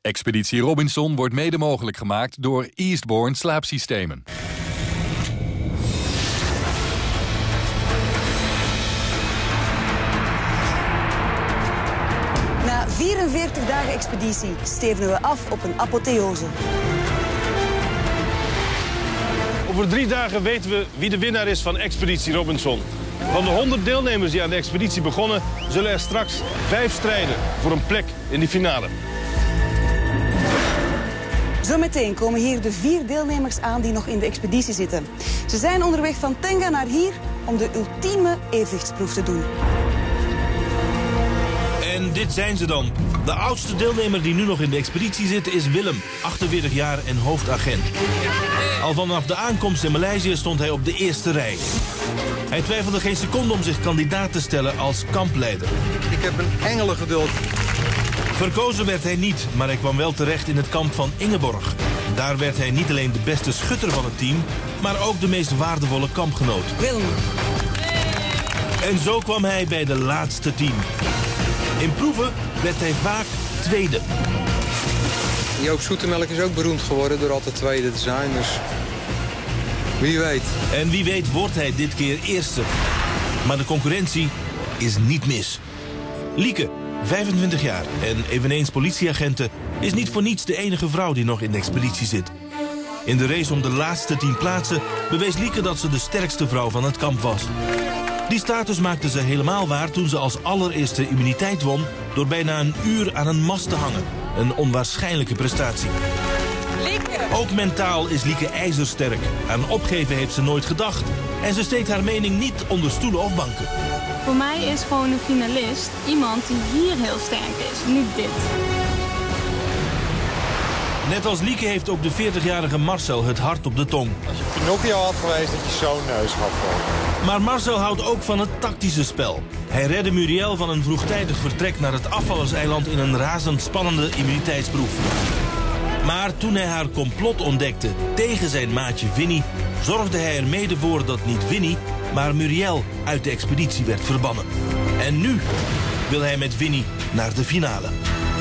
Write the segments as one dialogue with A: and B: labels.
A: Expeditie Robinson wordt mede mogelijk gemaakt door Eastbourne Slaapsystemen.
B: Na 44 dagen expeditie stevenen we af op een apotheose.
C: Over 3 dagen weten we wie de winnaar is van Expeditie Robinson. Van de 100 deelnemers die aan de expeditie begonnen, zullen er straks 5 strijden voor een plek in de finale.
B: Zometeen komen hier de 4 deelnemers aan die nog in de expeditie zitten. Ze zijn onderweg van Tenga naar hier om de ultieme evenwichtsproef te doen.
D: En dit zijn ze dan. De oudste deelnemer die nu nog in de expeditie zit is Willem, 48 jaar en hoofdagent. Al vanaf de aankomst in Maleisië stond hij op de eerste rij. Hij twijfelde geen seconde om zich kandidaat te stellen als kampleider.
E: Ik heb een engelengeduld.
D: Verkozen werd hij niet, maar hij kwam wel terecht in het kamp van Ingeborg. Daar werd hij niet alleen de beste schutter van het team, maar ook de meest waardevolle kampgenoot.
B: Willem.
D: En zo kwam hij bij de laatste 10. In proeven werd hij vaak tweede.
E: Joop Zoetemelk is ook beroemd geworden door altijd tweede te zijn, dus wie weet.
D: En wie weet wordt hij dit keer eerste. Maar de concurrentie is niet mis. Lieke, 25 jaar en eveneens politieagenten, is niet voor niets de enige vrouw die nog in de expeditie zit. In de race om de laatste 10 plaatsen bewees Lieke dat ze de sterkste vrouw van het kamp was. Die status maakte ze helemaal waar toen ze als allereerste immuniteit won door bijna een uur aan een mast te hangen. Een onwaarschijnlijke prestatie.
B: Lieke.
D: Ook mentaal is Lieke ijzersterk. Aan opgeven heeft ze nooit gedacht. En ze steekt haar mening niet onder stoelen of banken.
F: Voor mij is gewoon een finalist iemand die hier heel sterk is, niet dit.
D: Net als Lieke heeft ook de 40-jarige Marcel het hart op de tong.
G: Als je Pinocchio had geweest, dat je zo'n neus had gehad.
D: Maar Marcel houdt ook van het tactische spel. Hij redde Muriel van een vroegtijdig vertrek naar het afvallerseiland in een razendspannende immuniteitsproef. Maar toen hij haar complot ontdekte tegen zijn maatje Winnie, zorgde hij er mede voor dat niet Winnie, maar Muriel uit de expeditie werd verbannen. En nu wil hij met Winnie naar de finale.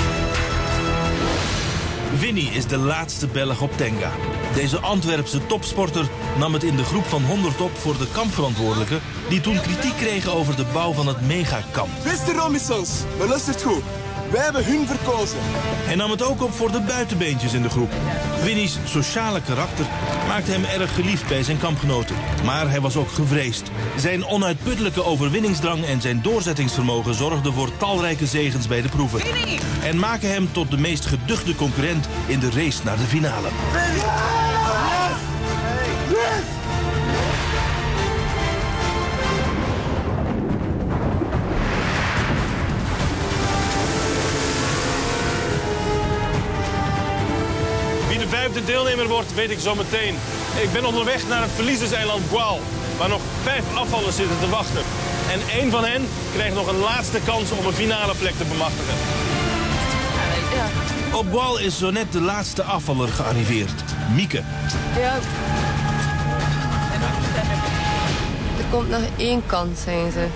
D: Winnie is de laatste Belg op Tenga. Deze Antwerpse topsporter nam het in de groep van 100 op voor de kampverantwoordelijken die toen kritiek kregen over de bouw van het megakamp.
H: Beste Robinsons, beluistert goed. Wij hebben hun verkozen.
D: Hij nam het ook op voor de buitenbeentjes in de groep. Winnie's sociale karakter maakte hem erg geliefd bij zijn kampgenoten. Maar hij was ook gevreesd. Zijn onuitputtelijke overwinningsdrang en zijn doorzettingsvermogen zorgden voor talrijke zegens bij de proeven.
B: Winnie!
D: En maken hem tot de meest geduchte concurrent in de race naar de finale.
C: De 5e deelnemer wordt, weet ik zo meteen. Ik ben onderweg naar het verliezerseiland Gual, waar nog 5 afvallers zitten te wachten. En 1 van hen krijgt nog een laatste kans om een finale plek te bemachtigen.
D: Op Gual is zo net de laatste afvaller gearriveerd, Mieke.
I: Ja. Er komt nog 1 kans, zijn ze.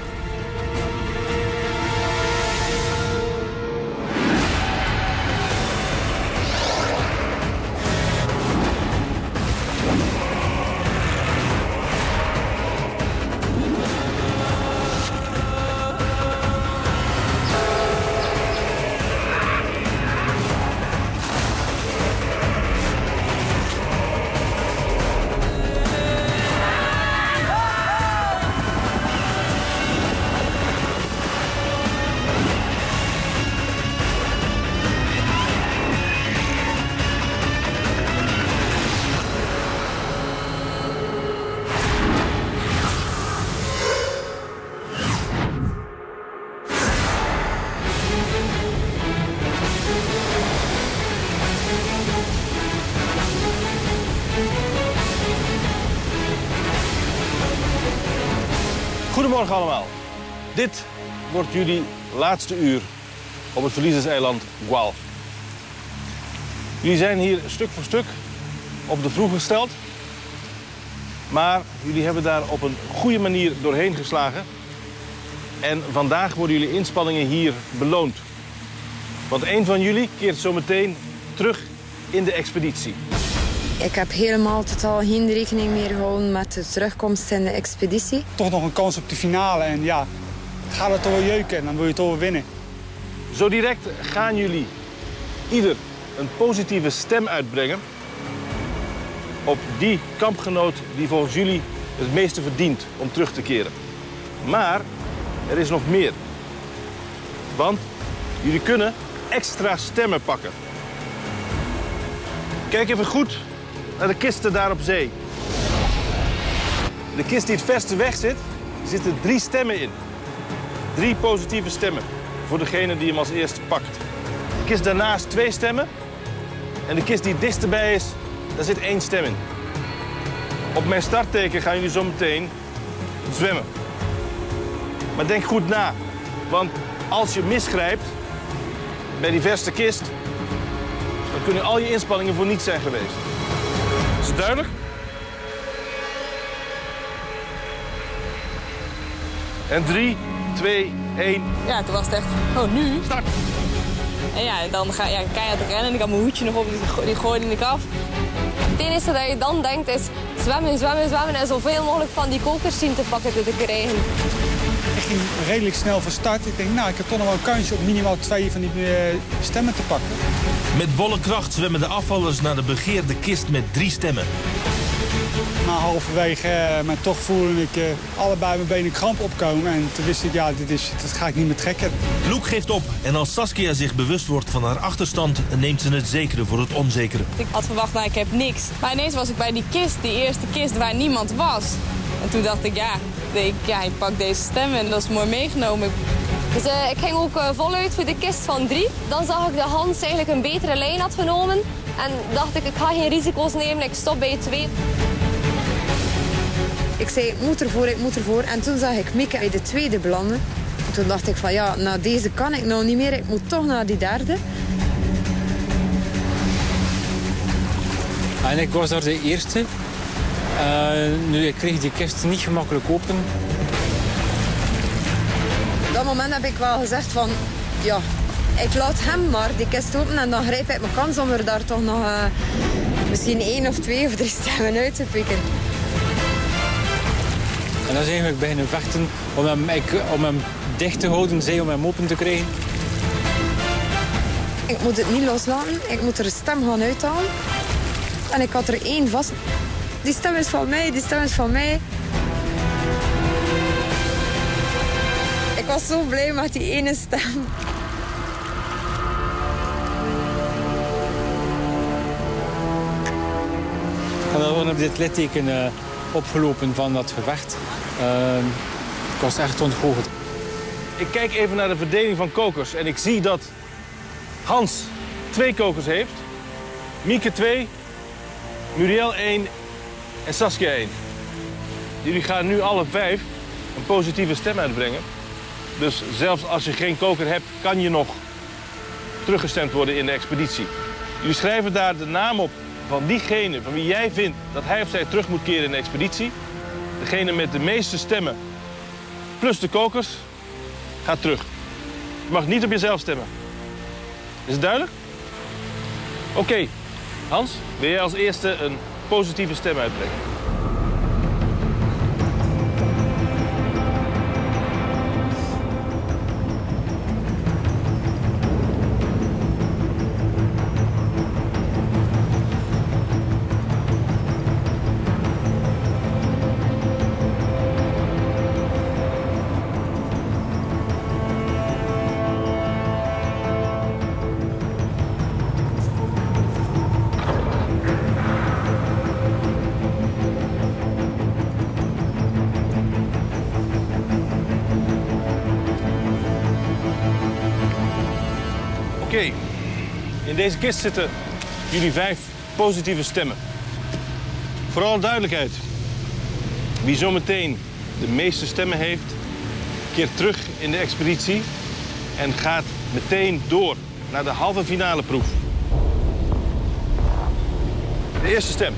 C: Goedemorgen allemaal. Dit wordt jullie laatste uur op het verliezerseiland Gual. Jullie zijn hier stuk voor stuk op de proef gesteld. Maar jullie hebben daar op een goede manier doorheen geslagen. En vandaag worden jullie inspanningen hier beloond. Want 1 van jullie keert zo meteen terug in de expeditie.
I: Ik heb helemaal totaal geen rekening meer gehouden met de terugkomst in de expeditie.
J: Toch nog een kans op de finale en ja, gaat het toch wel jeuken en dan wil je toch wel winnen.
C: Zo direct gaan jullie ieder een positieve stem uitbrengen op die kampgenoot die volgens jullie het meeste verdient om terug te keren. Maar er is nog meer. Want jullie kunnen extra stemmen pakken. Kijk even goed naar de kisten daar op zee. De kist die het verste weg zit, zitten 3 stemmen in. 3 positieve stemmen voor degene die hem als eerste pakt. De kist daarnaast 2 stemmen. En de kist die het dichtst bij is, daar zit 1 stem in. Op mijn startteken gaan jullie zo meteen zwemmen. Maar denk goed na. Want als je misgrijpt bij die verste kist, dan kunnen al je inspanningen voor niets zijn geweest. Is het duidelijk? En 3, 2, 1.
K: Ja, toen was het echt, oh nu?
C: Start.
K: En ja, dan ga je keihard rennen en ik had mijn hoedje nog op, die gooide ik af.
I: Het enige dat je dan denkt is zwemmen, zwemmen, zwemmen en zoveel mogelijk van die kokers zien te pakken te krijgen.
J: Ik ging redelijk snel van start. Ik denk, nou, ik heb toch nog wel een kansje op minimaal 2 van die stemmen te pakken.
D: Met volle kracht zwemmen de afvallers naar de begeerde kist met 3 stemmen.
J: Na halverwege, maar toch voelde ik allebei mijn benen kramp opkomen. En toen wist ik, ja, dat ga ik niet meer trekken.
D: Loek geeft op en als Saskia zich bewust wordt van haar achterstand, neemt ze het zekere voor het onzekere.
K: Ik had verwacht, nou, ik heb niks. Maar ineens was ik bij die kist, die eerste kist waar niemand was. En toen dacht ik, ik pak deze stem en dat is mooi meegenomen.
I: Dus ik ging ook voluit voor de kist van 3. Dan zag ik dat Hans eigenlijk een betere lijn had genomen. En dacht ik ga geen risico's nemen, ik stop bij 2. Ik zei, ik moet ervoor. En toen zag ik Mieke bij de tweede belanden. En toen dacht ik van, ja, nou deze kan ik nou niet meer. Ik moet toch naar die derde.
L: En ik was daar de eerste. Nu, ik kreeg die kist niet gemakkelijk open.
I: Op dat moment heb ik wel gezegd van, ja, ik laat hem maar die kist open en dan grijp ik mijn kans om er daar toch nog misschien 1 of 2 of 3 stemmen uit te pikken.
L: En dan zijn we beginnen vechten om hem dicht te houden, zij om hem open te krijgen.
I: Ik moet het niet loslaten, ik moet er een stem gaan uithalen. En ik had er 1 vast. Die stem is van mij, die stem is van mij. Ik was zo blij met die ene stem.
L: En dan wordt op dit litteken opgelopen van dat gevecht. Ik was echt ontgoocheld.
C: Ik kijk even naar de verdeling van kokers en ik zie dat Hans 2 kokers heeft. Mieke 2, Muriel 1 en Saskia 1. Jullie gaan nu alle 5 een positieve stem uitbrengen. Dus zelfs als je geen koker hebt, kan je nog teruggestemd worden in de expeditie. Jullie schrijven daar de naam op van diegene van wie jij vindt dat hij of zij terug moet keren in de expeditie. Degene met de meeste stemmen plus de kokers gaat terug. Je mag niet op jezelf stemmen. Is het duidelijk? Oké. Hans, wil jij als eerste een positieve stem uitbrengen? Oké, in deze kist zitten jullie 5 positieve stemmen. Vooral duidelijkheid. Wie zometeen de meeste stemmen heeft, keert terug in de expeditie en gaat meteen door naar de halve finale proef. De eerste stem.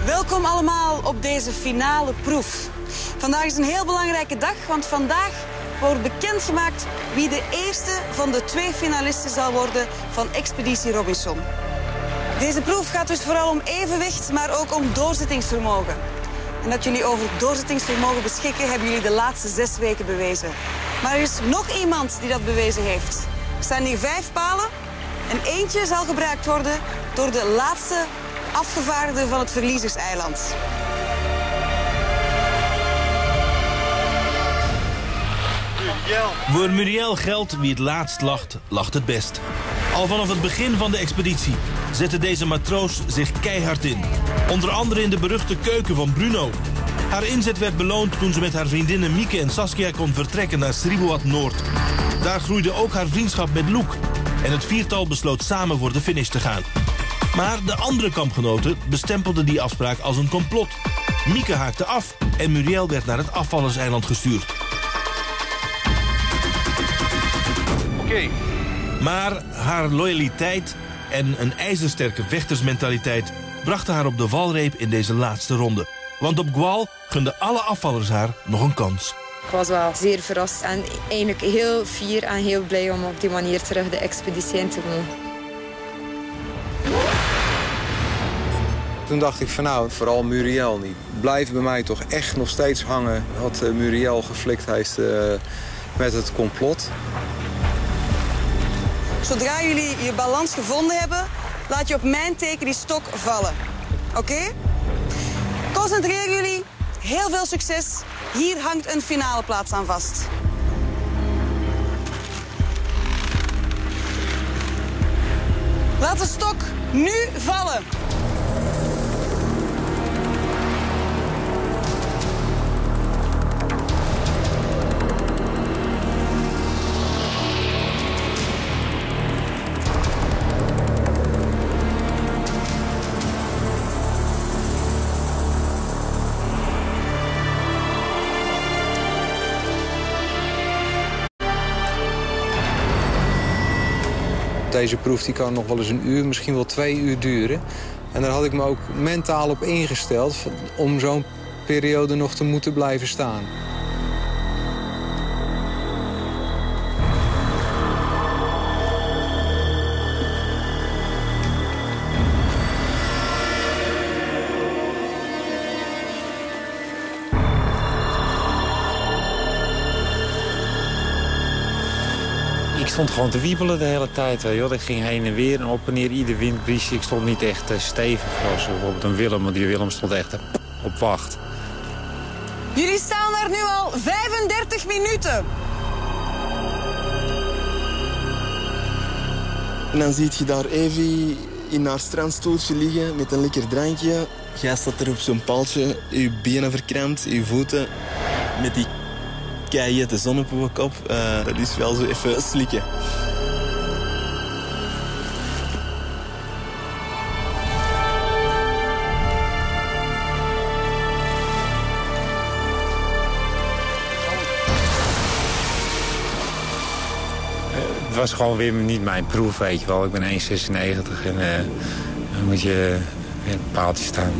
B: Welkom allemaal op deze finale proef. Vandaag is een heel belangrijke dag, want vandaag wordt bekendgemaakt wie de eerste van de 2 finalisten zal worden van Expeditie Robinson. Deze proef gaat dus vooral om evenwicht, maar ook om doorzettingsvermogen. En dat jullie over doorzettingsvermogen beschikken, hebben jullie de laatste 6 weken bewezen. Maar er is nog iemand die dat bewezen heeft. Er staan hier 5 palen en eentje zal gebruikt worden door de laatste afgevaardigde van het Verliezerseiland.
D: Voor Muriel geldt, wie het laatst lacht, lacht het best. Al vanaf het begin van de expeditie zette deze matroos zich keihard in. Onder andere in de beruchte keuken van Bruno. Haar inzet werd beloond toen ze met haar vriendinnen Mieke en Saskia kon vertrekken naar Sriboat Noord. Daar groeide ook haar vriendschap met Loek. En het 4-tal besloot samen voor de finish te gaan. Maar de andere kampgenoten bestempelden die afspraak als een complot. Mieke haakte af en Muriel werd naar het afvallerseiland gestuurd.
C: Oké.
D: Maar haar loyaliteit en een ijzersterke vechtersmentaliteit brachten haar op de valreep in deze laatste ronde. Want op Gual gunden alle afvallers haar nog een kans.
I: Ik was wel zeer verrast en eigenlijk heel fier en heel blij om op die manier terug de expeditie in te mogen.
E: Toen dacht ik van nou, vooral Muriel niet. Blijft bij mij toch echt nog steeds hangen wat Muriel geflikt heeft met het complot.
B: Zodra jullie je balans gevonden hebben, laat je op mijn teken die stok vallen. Oké? Concentreer jullie. Heel veel succes. Hier hangt een finale plaats aan vast. Laat de stok nu vallen.
E: Deze proef die kan nog wel eens 1 uur, misschien wel 2 uur duren. En daar had ik me ook mentaal op ingesteld om zo'n periode nog te moeten blijven staan.
L: Ik stond gewoon te wiebelen de hele tijd. Joh. Ik ging heen en weer en op en neer, ieder windbriesje. Ik stond niet echt stevig zoals bijvoorbeeld een Willem. Want die Willem stond echt op wacht.
B: Jullie staan daar nu al 35 minuten.
H: En dan zie je daar Evie in haar strandstoeltje liggen met een lekker drankje. Jij staat er op zo'n paaltje, je benen verkrampt, je voeten met die keihete zon op je kop. Dat is wel zo even slikken.
L: Het was gewoon weer niet mijn proef, weet je wel. Ik ben 1,96 en dan moet je weer op een paaltje staan.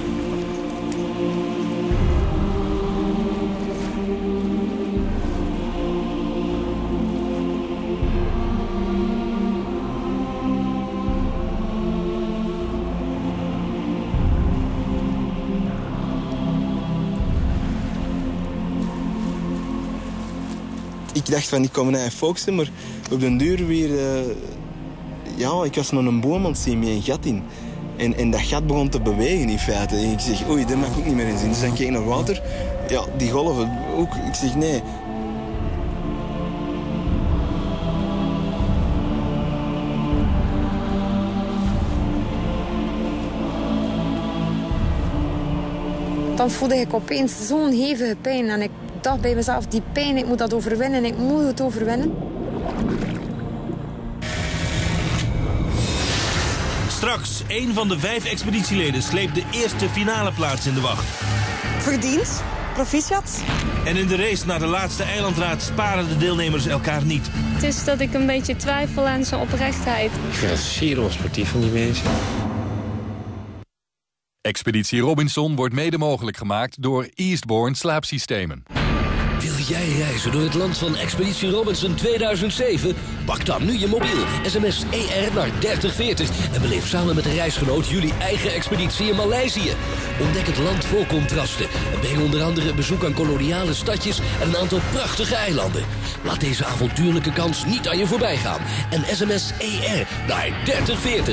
H: Ik dacht van, ik kom naar focussen, maar op den duur weer... ja, ik was nog een boom aan het zien met een gat in. En dat gat begon te bewegen in feite. En ik zeg, oei, daar mag ik ook niet meer in zien. Dus dan keek ik naar water. Ja, die golven ook. Ik zeg, nee.
I: Dan voelde ik opeens zo'n hevige pijn en ik dacht bij mezelf, die pijn, ik moet dat overwinnen, ik moet het overwinnen.
D: Straks, 1 van de 5 expeditieleden sleept de eerste finale plaats in de wacht.
B: Verdiend. Proficiat.
D: En in de race naar de laatste eilandraad sparen de deelnemers elkaar niet.
F: Het is dat ik een beetje twijfel aan zijn oprechtheid.
L: Ik vind het zeer onsportief van die mensen.
A: Expeditie Robinson wordt mede mogelijk gemaakt door Eastbourne Slaapsystemen.
M: Wil jij reizen door het land van Expeditie Robinson 2007? Pak dan nu je mobiel, sms ER naar 3040 en beleef samen met een reisgenoot jullie eigen expeditie in Maleisië. Ontdek het land vol contrasten en breng onder andere bezoek aan koloniale stadjes en een aantal prachtige eilanden. Laat deze avontuurlijke kans niet aan je voorbij gaan en sms ER naar 3040.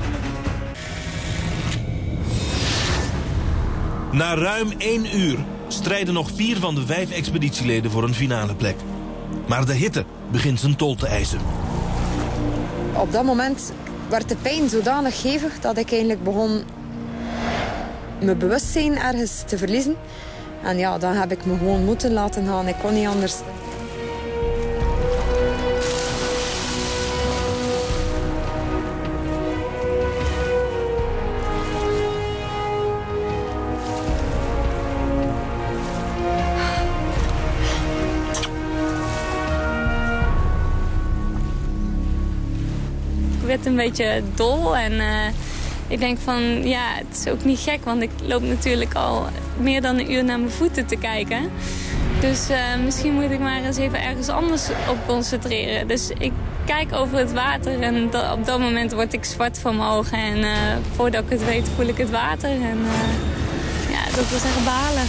D: Na ruim 1 uur strijden nog 4 van de 5 expeditieleden voor een finale plek. Maar de hitte begint zijn tol te eisen.
I: Op dat moment werd de pijn zodanig hevig dat ik eigenlijk begon mijn bewustzijn ergens te verliezen. En ja, dan heb ik me gewoon moeten laten gaan. Ik kon niet anders.
F: Ik werd een beetje dol en ik denk van ja, het is ook niet gek, want ik loop natuurlijk al meer dan een uur naar mijn voeten te kijken. Dus misschien moet ik maar eens even ergens anders op concentreren. Dus ik kijk over het water en op dat moment word ik zwart van mijn ogen. En voordat ik het weet voel ik het water en ja, dat was echt balen.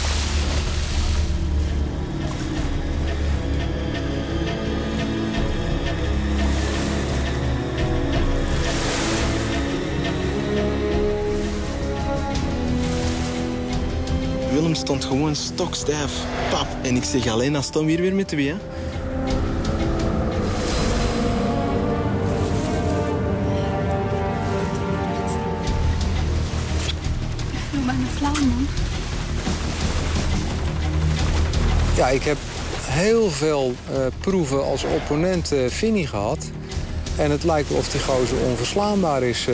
H: Willem stond gewoon stokstijf. Pap. En ik zeg alleen, dan staan we hier weer met 2. Hè?
F: Ik voel bijna flauw, man.
E: Ja, ik heb heel veel proeven als opponent Vinnie gehad. En het lijkt of die gozer onverslaanbaar is.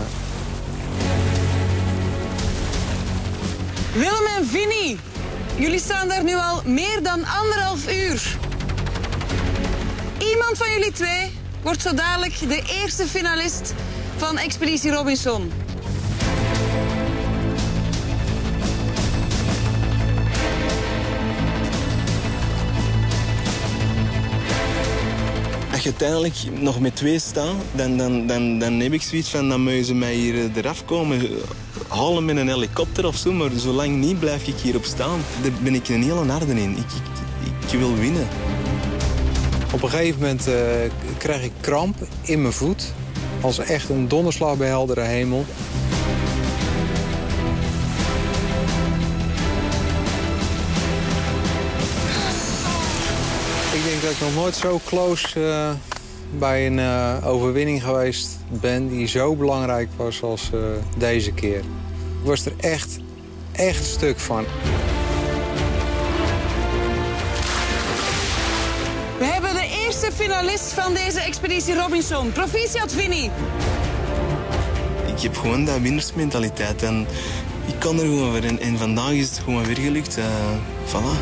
B: Willem en Vinnie, jullie staan daar nu al meer dan 1,5 uur. Iemand van jullie 2 wordt zo dadelijk de eerste finalist van Expeditie Robinson.
H: Als je uiteindelijk nog met 2 staat, dan heb ik zoiets van, dan moeten ze mij hier eraf komen halen met een helikopter of zo, maar zolang niet blijf ik hierop staan. Daar ben ik een hele harde in. Ik wil winnen.
E: Op een gegeven moment krijg ik kramp in mijn voet. Als echt een donderslag bij heldere hemel. Ik denk dat ik nog nooit zo close bij een overwinning geweest ben die zo belangrijk was als deze keer. Ik was er echt stuk van.
B: We hebben de eerste finalist van deze Expeditie Robinson. Proficiat, Vinnie.
H: Ik heb gewoon dat winnersmentaliteit en ik kan er gewoon weer. En vandaag is het gewoon weer gelukt. Voilà.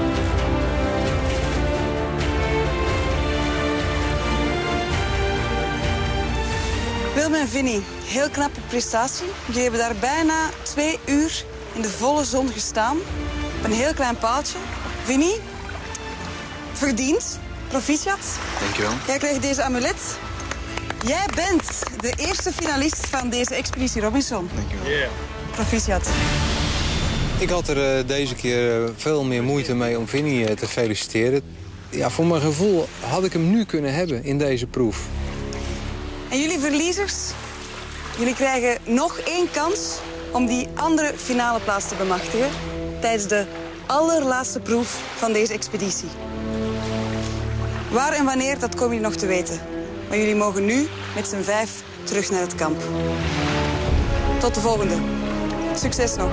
B: Willem en Vinnie, heel knappe prestatie. Jullie hebben daar bijna 2 uur in de volle zon gestaan. Op een heel klein paaltje. Vinnie, verdiend. Proficiat.
H: Dankjewel.
B: Jij krijgt deze amulet. Jij bent de eerste finalist van deze Expeditie Robinson.
H: Dankjewel.
C: Yeah.
B: Proficiat.
E: Ik had er deze keer veel meer moeite mee om Vinnie te feliciteren. Ja, voor mijn gevoel had ik hem nu kunnen hebben in deze proef.
B: En jullie verliezers, jullie krijgen nog 1 kans om die andere finale plaats te bemachtigen tijdens de allerlaatste proef van deze expeditie. Waar en wanneer, dat komen jullie nog te weten. Maar jullie mogen nu met z'n 5 terug naar het kamp. Tot de volgende. Succes nog.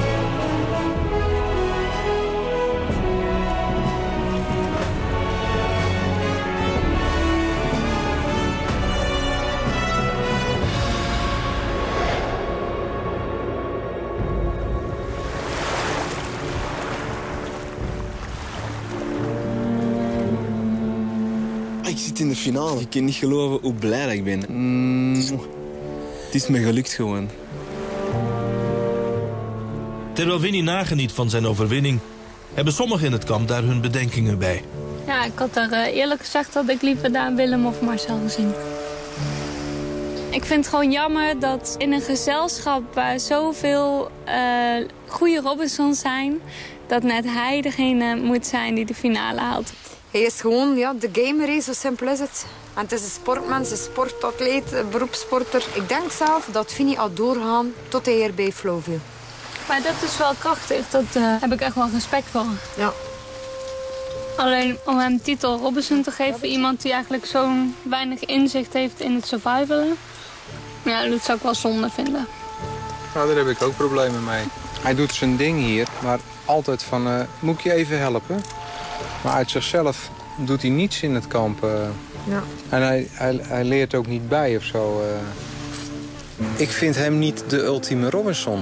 H: Ik zit in de finale. Ik kan niet geloven hoe blij dat ik ben. Het is me gelukt gewoon.
D: Terwijl Winnie nageniet van zijn overwinning, hebben sommigen in het kamp daar hun bedenkingen bij.
F: Ja, ik had er eerlijk gezegd dat ik liever daar Willem of Marcel gezien. Ik vind het gewoon jammer dat in een gezelschap waar zoveel goede Robinsons zijn, dat net hij degene moet zijn die de finale haalt.
I: Hij is gewoon de gamer, zo simpel is het. En het is een sportmens, een sportatleet, een beroepssporter. Ik denk zelf dat Vinnie had doorgaan tot hij hier bij Flow viel.
F: Maar dat is wel krachtig, daar heb ik echt wel respect voor.
I: Ja.
F: Alleen om hem titel Robinson te geven, iemand die eigenlijk zo'n weinig inzicht heeft in het survivalen. Ja, dat zou ik wel zonde vinden.
E: Nou, daar heb ik ook problemen mee. Hij doet zijn ding hier, maar altijd van, moet ik je even helpen? Maar uit zichzelf doet hij niets in het kamp.
I: Ja.
E: En hij leert ook niet bij of zo. Ik vind hem niet de ultieme Robinson.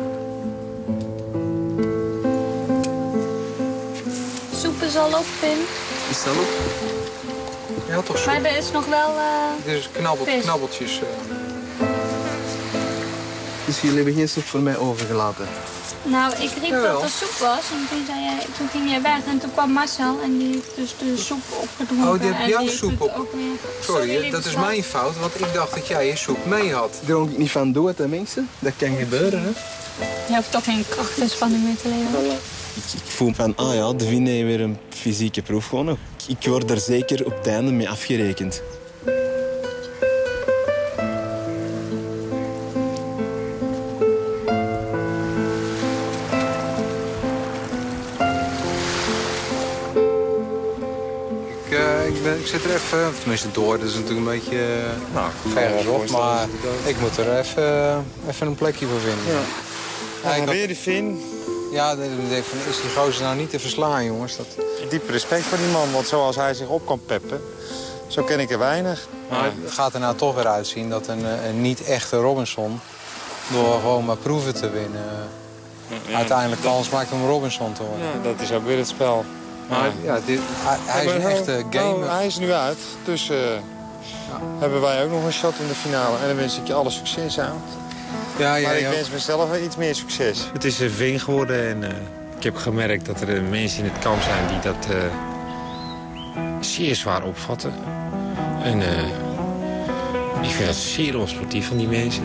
F: Soep is al op, Pim.
E: Is dat op? Ja, toch zo.
F: Maar er is nog wel
E: dus knabbeltjes.
H: Dus jullie hebben geen soep voor mij overgelaten?
F: Nou, ik riep dat er soep was en toen ging jij weg. En toen kwam Marcel en die heeft dus de soep opgedronken.
E: Oh, die heeft jouw soep op? Sorry, dat is
F: schat.
E: mijn fout, want ik dacht dat jij je soep mee had.
H: Dronk ik niet van dood, hè, mensen? Dat kan gebeuren, hè?
F: Je hoeft toch geen krachtinspanning meer te leveren.
H: Ik voel van, de Vinnie heeft weer een fysieke proef gewonnen. Ik word er zeker op het einde mee afgerekend.
E: Ik zit er even, tenminste door, dat is natuurlijk een beetje verderop, maar ik moet er even een plekje voor vinden. Ja.
G: Weer die Vin.
E: Ja, dan denk ik van, is die gozer nou niet te verslaan, jongens?
G: Diep respect voor die man, want zoals hij zich op kan peppen, zo ken ik er weinig.
E: Maar het gaat er nou toch weer uitzien dat een niet-echte Robinson, door gewoon maar proeven te winnen, uiteindelijk kans maakt om Robinson te worden.
G: Ja, dat is ook weer het spel.
E: Maar hij is een echte gamer.
G: Hij is nu uit, dus hebben wij ook nog een shot in de finale. En dan wens ik je alle succes aan. Maar ik wens mezelf iets meer succes.
L: Het is een ving geworden en ik heb gemerkt dat er mensen in het kamp zijn die dat zeer zwaar opvatten. En ik vind dat zeer onsportief van die mensen.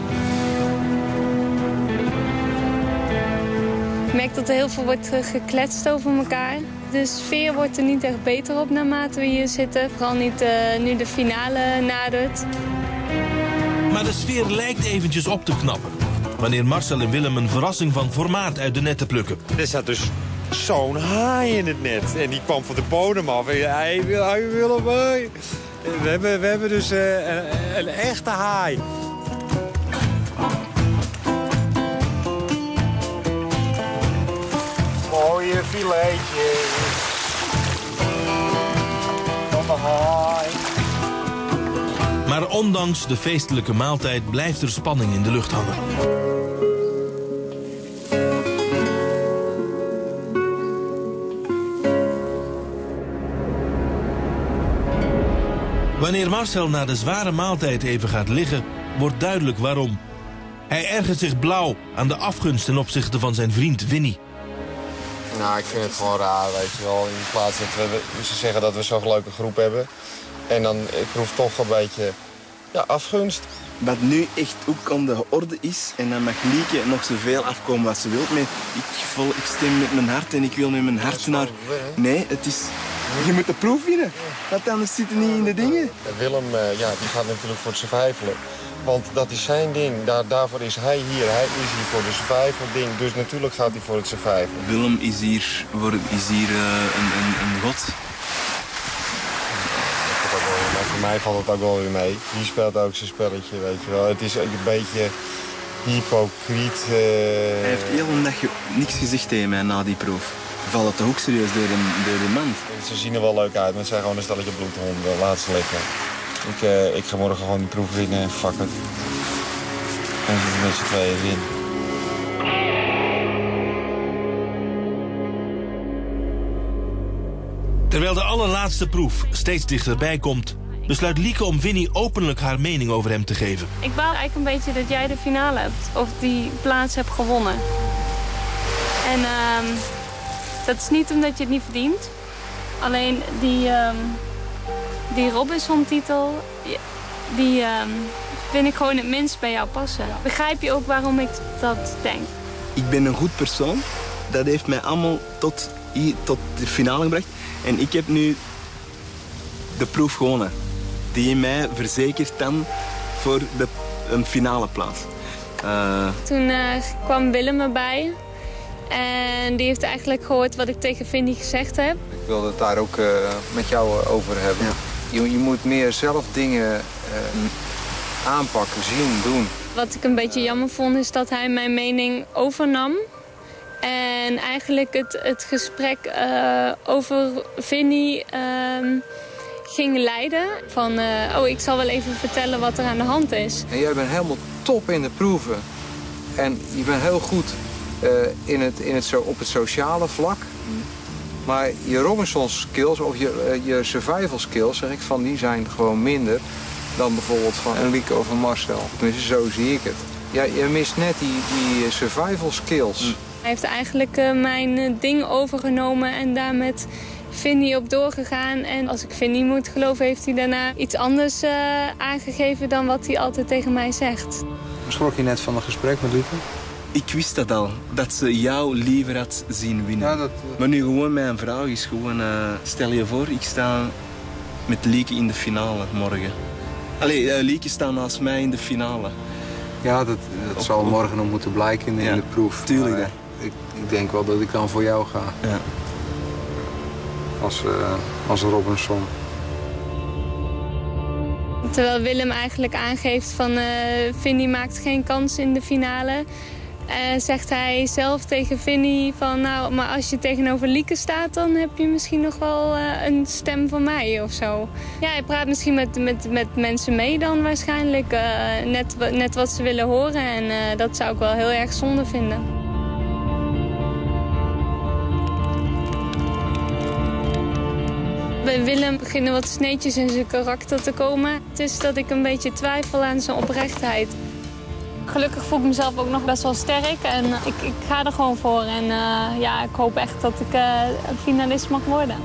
F: Ik merk dat er heel veel wordt gekletst over elkaar. De sfeer wordt er niet echt beter op naarmate we hier zitten. Vooral niet nu de finale nadert.
D: Maar de sfeer lijkt eventjes op te knappen wanneer Marcel en Willem een verrassing van formaat uit de netten plukken.
G: Er zat dus zo'n haai in het net. En die kwam van de bodem af. En hij wil hem mee. We hebben dus een echte haai. Mooie filetje. Van de haai.
D: Maar ondanks de feestelijke maaltijd blijft er spanning in de lucht hangen. Wanneer Marcel na de zware maaltijd even gaat liggen, wordt duidelijk waarom. Hij ergert zich blauw aan de afgunst ten opzichte van zijn vriend Winnie.
N: Nou, ik vind het gewoon raar, weet je wel. In plaats dat ze zeggen dat we zo'n leuke groep hebben. En dan, ik proef toch een beetje afgunst.
H: Wat nu echt ook aan de orde is, en dan mag Lieke nog zoveel afkomen wat ze wil. Ik stem met mijn hart en ik wil met mijn hart naar... Nee, het is... Je moet de proef winnen, want anders zit het niet in de dingen.
N: Willem, die gaat natuurlijk voor het survivalen. Want dat is zijn ding, daarvoor is hij hier. Hij is hier voor de survival ding, dus natuurlijk gaat hij voor het survival.
H: Willem is hier een god.
N: Maar voor mij valt het ook wel weer mee. Die speelt ook zijn spelletje, weet je wel. Het is ook een beetje hypocriet.
H: Hij heeft heel een dag niks gezegd tegen mij na die proef. Valt het toch ook serieus door de mand?
N: Ze zien er wel leuk uit, maar het zijn gewoon een stelletje bloedhonden. Laat ze lekker. Ik ga morgen gewoon die proef winnen en fuck het. En ze met z'n tweeën win.
D: Terwijl de allerlaatste proef steeds dichterbij komt, besluit Lieke om Winnie openlijk haar mening over hem te geven.
F: Ik wou eigenlijk een beetje dat jij de finale hebt. Of die plaats hebt gewonnen. En dat is niet omdat je het niet verdient. Alleen die Robinson-titel, die vind ik gewoon het minst bij jou passen. Begrijp je ook waarom ik dat denk?
H: Ik ben een goed persoon. Dat heeft mij allemaal tot de finale gebracht. En ik heb nu de proef gewonnen. Die mij verzekert dan voor een finale plaats.
F: Toen kwam Willem erbij. En die heeft eigenlijk gehoord wat ik tegen Vinnie gezegd heb.
E: Ik wilde het daar ook met jou over hebben. Ja. Je moet meer zelf dingen aanpakken, zien, doen.
F: Wat ik een beetje jammer vond is dat hij mijn mening overnam. En eigenlijk het gesprek over Vinnie ging leiden. Van, ik zal wel even vertellen wat er aan de hand is.
E: En jij bent helemaal top in de proeven. En je bent heel goed op het sociale vlak. Maar je Robinson skills of je survival skills, zeg ik van, die zijn gewoon minder dan bijvoorbeeld van Enrique of van Marcel. Tenminste, zo zie ik het. Ja, je mist net die survival skills.
F: Hij heeft eigenlijk mijn ding overgenomen en daar met Vinnie op doorgegaan. En als ik Vinnie moet geloven, heeft hij daarna iets anders aangegeven dan wat hij altijd tegen mij zegt.
E: Schrok je net van een gesprek met Lieke?
H: Ik wist dat al, dat ze jou liever had zien winnen. Ja, Maar nu gewoon mijn vraag is gewoon, stel je voor, ik sta met Lieke in de finale morgen. Lieke staat naast mij in de finale.
E: Ja, dat zal morgen nog moeten blijken in de proef.
H: Tuurlijk.
E: Maar, ik denk wel dat ik dan voor jou ga.
H: Ja.
E: Als Robinson.
F: Terwijl Willem eigenlijk aangeeft van Vinnie maakt geen kans in de finale. Zegt hij zelf tegen Vinnie van nou, maar als je tegenover Lieke staat, dan heb je misschien nog wel een stem van mij of zo. Ja, hij praat misschien met mensen mee dan waarschijnlijk. Net wat ze willen horen en dat zou ik wel heel erg zonde vinden. Bij Willem beginnen wat sneetjes in zijn karakter te komen. Het is dat ik een beetje twijfel aan zijn oprechtheid. Gelukkig voel ik mezelf ook nog best wel sterk en ik ga er gewoon voor. En ik hoop echt dat ik een finalist mag worden.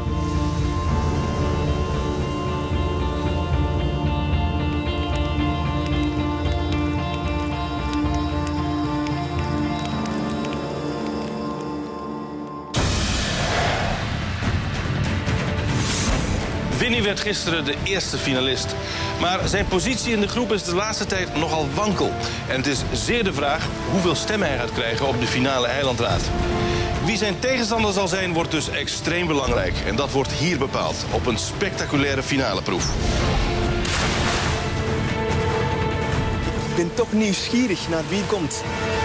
D: Vinnie werd gisteren de eerste finalist. Maar zijn positie in de groep is de laatste tijd nogal wankel. En het is zeer de vraag hoeveel stemmen hij gaat krijgen op de finale eilandraad. Wie zijn tegenstander zal zijn, wordt dus extreem belangrijk. En dat wordt hier bepaald, op een spectaculaire finaleproef.
H: Ik ben toch nieuwsgierig naar wie komt.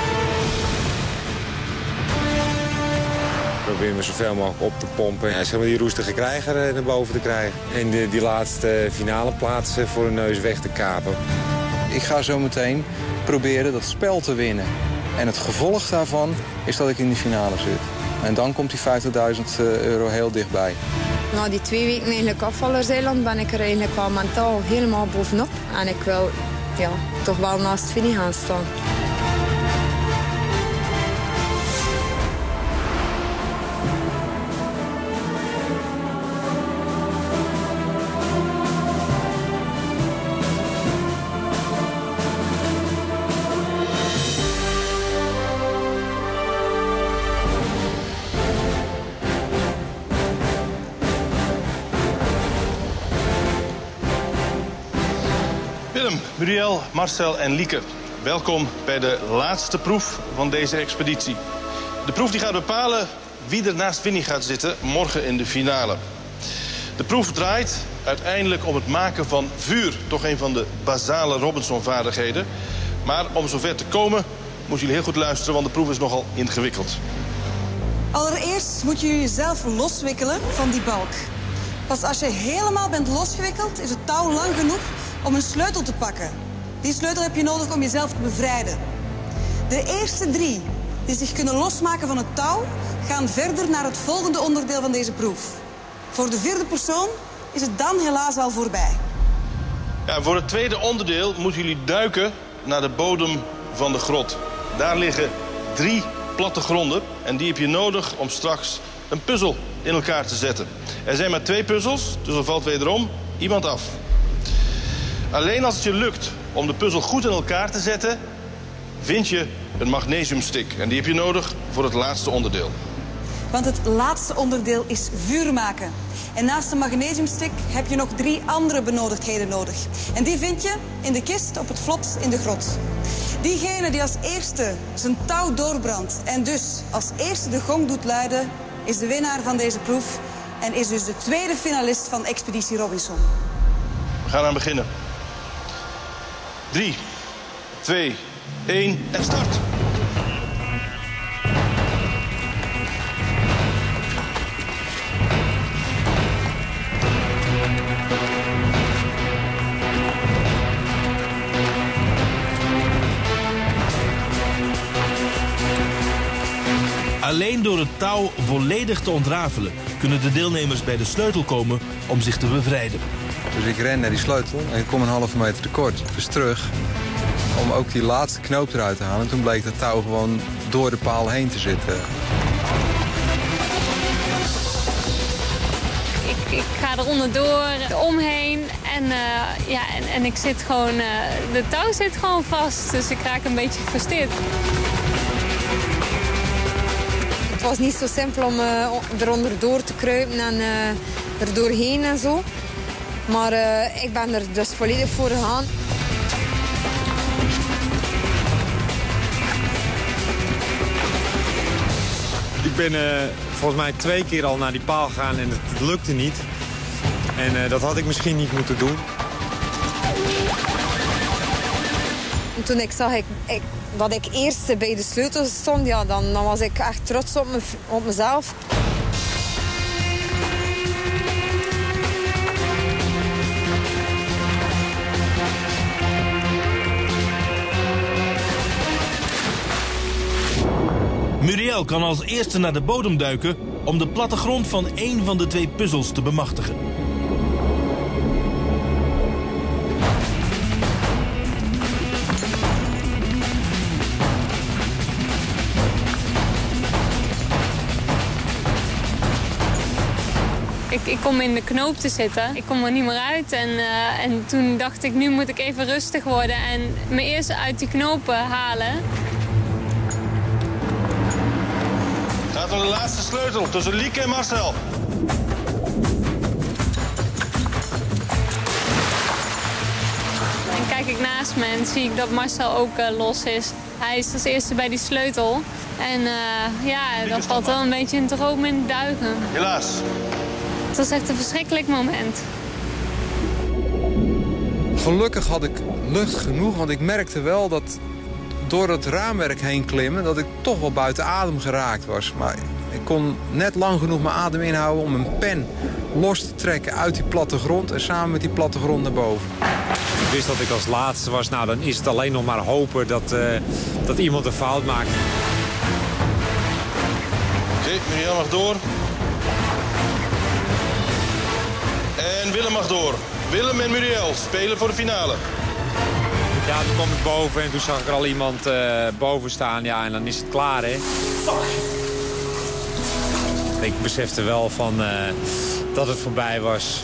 L: Proberen we zoveel mogelijk op te pompen. Ja, zeg maar die roestige krijger naar boven te krijgen. En die laatste finale plaats voor een neus weg te kapen.
E: Ik ga zo meteen proberen dat spel te winnen. En het gevolg daarvan is dat ik in die finale zit. En dan komt die €50.000 heel dichtbij.
I: Na die 2 weken eigenlijk afvallerseiland ben ik er eigenlijk wel mentaal helemaal bovenop. En ik wil toch wel naast Vinnie gaan staan.
D: Willem, Muriel, Marcel en Lieke. Welkom bij de laatste proef van deze expeditie. De proef die gaat bepalen wie er naast Vinnie gaat zitten morgen in de finale. De proef draait uiteindelijk om het maken van vuur. Toch een van de basale Robinson-vaardigheden. Maar om zover te komen moeten jullie heel goed luisteren, want de proef is nogal ingewikkeld.
B: Allereerst moet je jezelf loswikkelen van die balk. Pas als je helemaal bent losgewikkeld, is het touw lang genoeg om een sleutel te pakken. Die sleutel heb je nodig om jezelf te bevrijden. De eerste 3 die zich kunnen losmaken van het touw, gaan verder naar het volgende onderdeel van deze proef. Voor de 4e persoon is het dan helaas al voorbij.
D: Ja, voor het tweede onderdeel moeten jullie duiken naar de bodem van de grot. Daar liggen 3
C: plattegronden. En die heb je nodig om straks een puzzel in elkaar te zetten. Er zijn maar 2 puzzels, dus er valt wederom iemand af. Alleen als het je lukt om de puzzel goed in elkaar te zetten, vind je een magnesiumstick. En die heb je nodig voor het laatste onderdeel.
B: Want het laatste onderdeel is vuur maken. En naast de magnesiumstick heb je nog 3 andere benodigdheden nodig. En die vind je in de kist op het vlot in de grot. Diegene die als eerste zijn touw doorbrandt en dus als eerste de gong doet luiden, is de winnaar van deze proef en is dus de tweede finalist van Expeditie Robinson.
C: We gaan aan beginnen. 3, 2, 1 en start!
D: Alleen door het touw volledig te ontrafelen kunnen de deelnemers bij de sleutel komen om zich te bevrijden.
E: Dus ik ren naar die sleutel en ik kom een halve meter tekort. Dus terug om ook die laatste knoop eruit te halen. En toen bleek dat touw gewoon door de paal heen te zitten.
F: Ik ga er onderdoor, omheen en ik zit gewoon, de touw zit gewoon vast. Dus ik raak een beetje gefrustreerd.
I: Het was niet zo simpel om eronder door te kruipen en er doorheen en zo. Maar ik ben er dus volledig voor gegaan.
G: Ik ben volgens mij 2 keer al naar die paal gegaan en het lukte niet. En dat had ik misschien niet moeten doen.
I: En toen ik zag dat ik eerst bij de sleutel stond, ja, dan was ik echt trots op mezelf.
D: Muriel kan als eerste naar de bodem duiken om de plattegrond van 1 van de 2 puzzels te bemachtigen.
F: Ik kom in de knoop te zitten. Ik kom er niet meer uit. En toen dacht ik, nu moet ik even rustig worden en me eerst uit die knopen halen.
C: Gaat om de laatste sleutel tussen Lieke en Marcel.
F: En kijk ik naast me en zie ik dat Marcel ook los is. Hij is als eerste bij die sleutel. En dat valt wel een beetje in het room in de duigen.
C: Helaas.
F: Het was echt een verschrikkelijk moment.
E: Gelukkig had ik lucht genoeg, want ik merkte wel dat door het raamwerk heen klimmen, dat ik toch wel buiten adem geraakt was. Maar ik kon net lang genoeg mijn adem inhouden om een pen los te trekken uit die plattegrond en samen met die plattegrond naar boven.
L: Ik wist dat ik als laatste was. Nou, dan is het alleen nog maar hopen dat iemand een fout maakt.
C: Oké, Muriel mag door. En Willem mag door. Willem en Muriel spelen voor de finale.
L: Ja, toen kwam ik boven en toen zag ik er al iemand boven staan. Ja, en dan is het klaar, hè. Ik besefte wel van dat het voorbij was.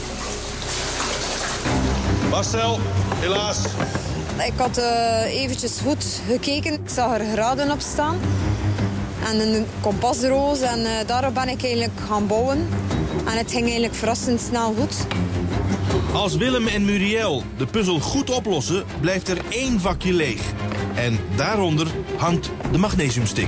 C: Marcel, helaas.
I: Ik had eventjes goed gekeken. Ik zag er graden op staan. En een kompasroos. En daarop ben ik eigenlijk gaan bouwen. En het ging eigenlijk verrassend snel goed.
D: Als Willem en Muriel de puzzel goed oplossen, blijft er 1 vakje leeg. En daaronder hangt de magnesiumstick.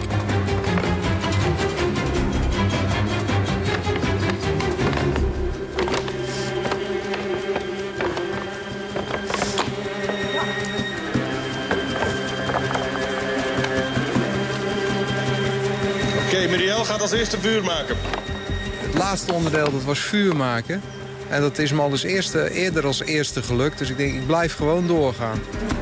C: Oké, Muriel gaat als eerste vuur maken.
E: Het laatste onderdeel, dat was vuur maken. En dat is me al eerder als eerste gelukt. Dus ik denk, ik blijf gewoon doorgaan.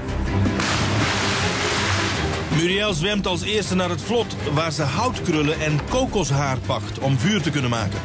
D: Muriel zwemt als eerste naar het vlot, waar ze houtkrullen en kokoshaar pakt om vuur te kunnen maken.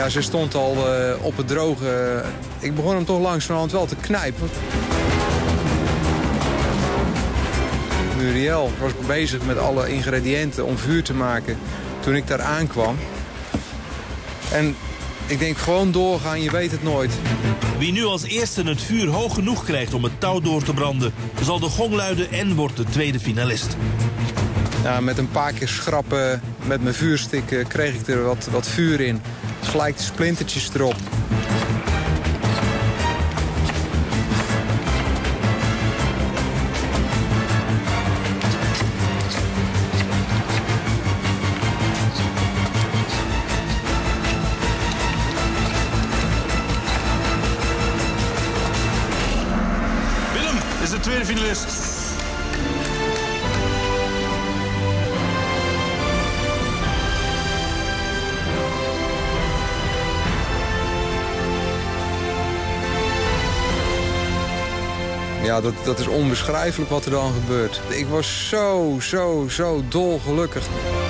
E: Ja, ze stond al op het droge. Ik begon hem toch langzamerhand wel te knijpen. Muriel was bezig met alle ingrediënten om vuur te maken toen ik daar aankwam. En ik denk gewoon doorgaan, je weet het nooit.
D: Wie nu als eerste het vuur hoog genoeg krijgt om het touw door te branden, zal de gong luiden en wordt de tweede finalist.
E: Ja, met een paar keer schrappen met mijn vuurstik kreeg ik er wat vuur in. Gelijk de splintertjes erop.
C: Willem is de tweede finalist.
E: Ja, dat is onbeschrijfelijk wat er dan gebeurt. Ik was zo dolgelukkig.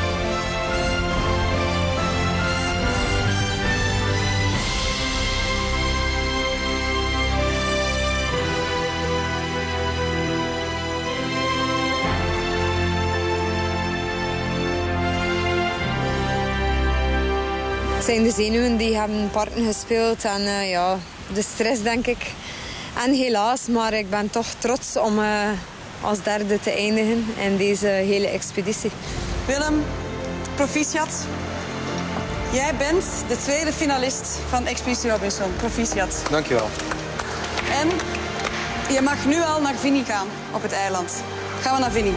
I: Het zijn de zenuwen die hebben parten gespeeld en ja, de stress denk ik. En helaas, maar ik ben toch trots om als derde te eindigen in deze hele expeditie.
B: Willem, proficiat. Jij bent de tweede finalist van Expeditie Robinson. Proficiat.
E: Dankjewel.
B: En je mag nu al naar Vinnie gaan op het eiland. Gaan we naar Vinnie.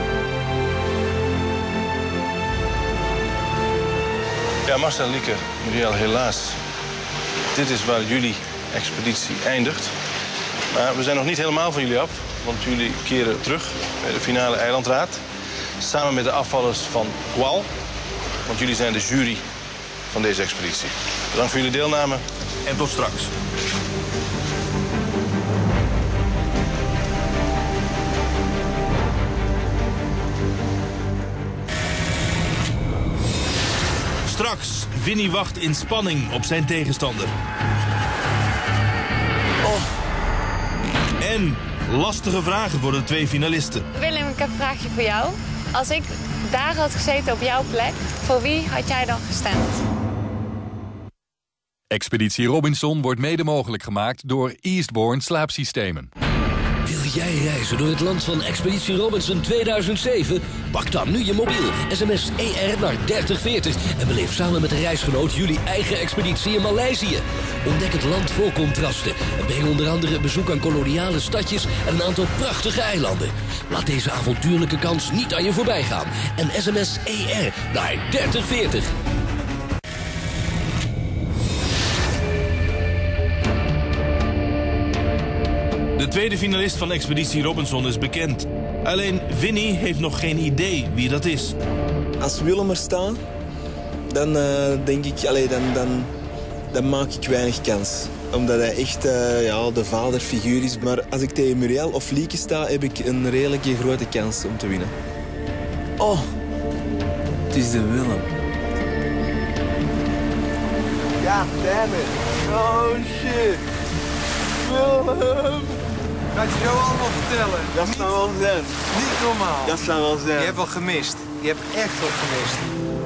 C: Ja, Marcel, Lieke, Muriel, helaas. Dit is waar jullie expeditie eindigt. Maar we zijn nog niet helemaal van jullie af, want jullie keren terug bij de finale eilandraad. Samen met de afvallers van Gual, want jullie zijn de jury van deze expeditie. Bedankt voor jullie deelname en tot straks.
D: Straks, Vinnie wacht in spanning op zijn tegenstander. En lastige vragen voor de twee finalisten.
O: Willem, ik heb een vraagje voor jou. Als ik daar had gezeten op jouw plek, voor wie had jij dan gestemd?
A: Expeditie Robinson wordt mede mogelijk gemaakt door Eastbourne Slaapsystemen.
M: Wil jij reizen door het land van Expeditie Robinson 2007? Pak dan nu je mobiel. SMS ER naar 3040 en beleef samen met een reisgenoot jullie eigen expeditie in Maleisië. Ontdek het land vol contrasten en breng onder andere bezoek aan koloniale stadjes en een aantal prachtige eilanden. Laat deze avontuurlijke kans niet aan je voorbij gaan en SMS ER naar 3040.
D: De tweede finalist van Expeditie Robinson is bekend. Alleen Vinnie heeft nog geen idee wie dat is.
H: Als Willem er staat, dan denk ik, dan maak ik weinig kans. Omdat hij echt de vaderfiguur is. Maar als ik tegen Muriel of Lieke sta, heb ik een redelijke grote kans om te winnen. Oh, het is de Willem. Ja, damn it. Oh shit. Willem.
E: Ga je zo allemaal vertellen?
H: Dat zou wel zijn.
E: Niet normaal.
H: Dat zou wel zijn.
E: Je hebt wel gemist. Je hebt echt wel gemist.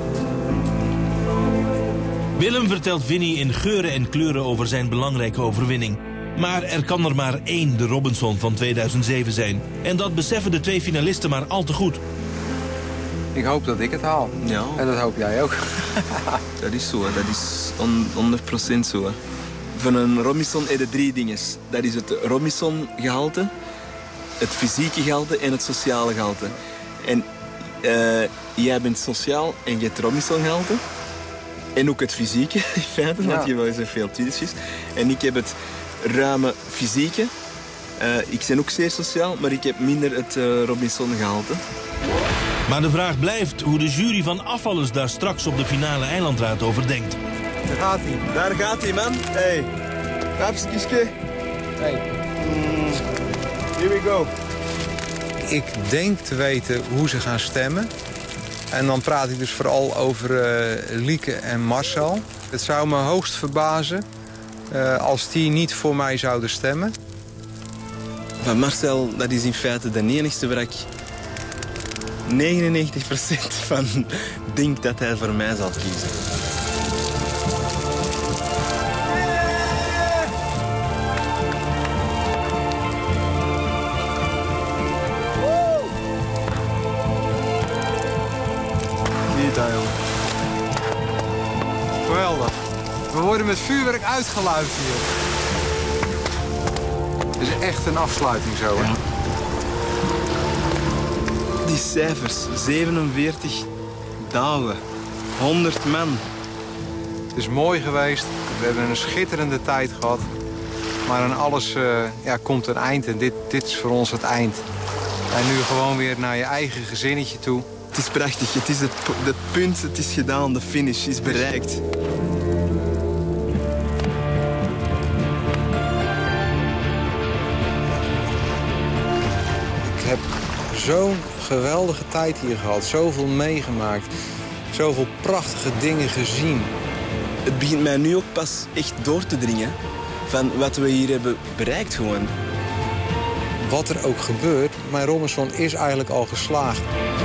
D: Willem vertelt Vinnie in geuren en kleuren over zijn belangrijke overwinning. Maar er kan er maar één de Robinson van 2007 zijn. En dat beseffen de twee finalisten maar al te goed.
E: Ik hoop dat ik het haal.
H: Ja.
E: En dat hoop jij ook.
H: Dat is zo, dat is 100% zo. Hè. Van een Robinson heb je 3 dingen. Dat is het Robinson-gehalte, het fysieke gehalte en het sociale gehalte. En jij bent sociaal en je hebt het Robinson-gehalte. En ook het fysieke, in feite, want je hebt veel tweetjes. En ik heb het ruime fysieke. Ik ben ook zeer sociaal, maar ik heb minder het Robinson-gehalte.
D: Maar de vraag blijft hoe de jury van afvallers daar straks op de finale eilandraad over denkt.
E: Daar gaat hij.
H: Daar gaat hij, man. Hey. Kapskiske.
E: Hey.
H: Here we go.
E: Ik denk te weten hoe ze gaan stemmen. En dan praat ik dus vooral over Lieke en Marcel. Het zou me hoogst verbazen als die niet voor mij zouden stemmen.
H: Van Marcel, dat is in feite de enigste waar ik 99% van denk dat hij voor mij zal kiezen.
E: Niet heel. Geweldig. We worden met vuurwerk uitgeluid hier. Het is echt een afsluiting zo, hè?
H: Ja. Die cijfers, 47 dagen, 100 man.
E: Het is mooi geweest. We hebben een schitterende tijd gehad. Maar aan alles komt een eind. En dit is voor ons het eind. En nu gewoon weer naar je eigen gezinnetje toe.
H: Het is prachtig. Het is het punt, het is gedaan. De finish is bereikt.
E: Ik heb zo'n geweldige tijd hier gehad. Zoveel meegemaakt. Zoveel prachtige dingen gezien.
H: Het begint mij nu ook pas echt door te dringen van wat we hier hebben bereikt gewoon.
E: Wat er ook gebeurt, mijn Robinson is eigenlijk al geslaagd.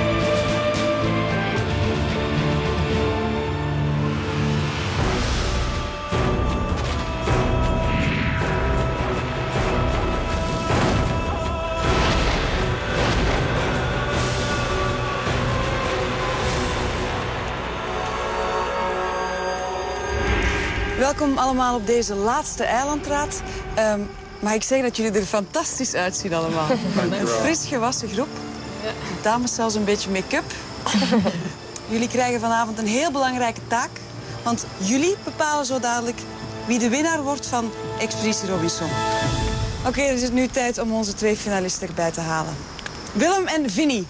B: Welkom allemaal op deze laatste eilandraad. Mag ik zeggen dat jullie er fantastisch uitzien allemaal. Een fris gewassen groep. Dames zelfs een beetje make-up. Jullie krijgen vanavond een heel belangrijke taak. Want jullie bepalen zo dadelijk wie de winnaar wordt van Expeditie Robinson. Oké, dan is het nu tijd om onze 2 finalisten erbij te halen. Willem en Vinnie.